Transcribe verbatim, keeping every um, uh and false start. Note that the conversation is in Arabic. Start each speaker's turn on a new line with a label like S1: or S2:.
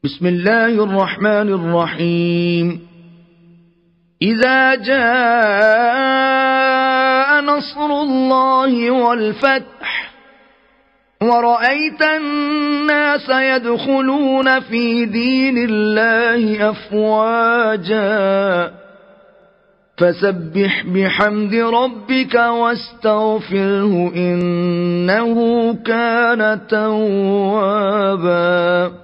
S1: بسم الله الرحمن الرحيم. إذا جاء نصر الله والفتح ورأيت الناس يدخلون في دين الله أفواجا فسبح بحمد ربك واستغفره إنه كان توابا.